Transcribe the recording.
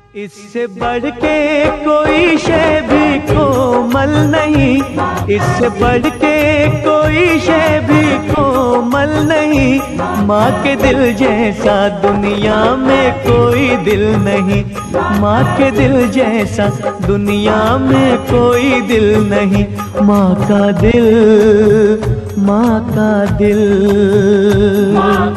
इससे बढ़ के कोई शय भी कोमल नहीं, इससे बढ़ के कोई शय भी कोमल नहीं। माँ के दिल जैसा दुनिया में कोई दिल नहीं, माँ के दिल जैसा दुनिया में कोई दिल नहीं। माँ का दिल, माँ का दिल।